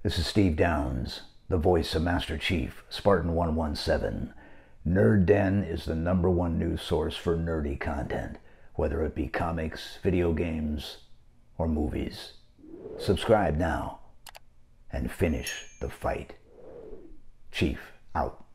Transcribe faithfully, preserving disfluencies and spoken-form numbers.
This is Steve Downs, the voice of Master Chief, Spartan one one seven. Nerd Den is the number one news source for nerdy content, whether it be comics, video games, or movies. Subscribe now and finish the fight. Chief, out.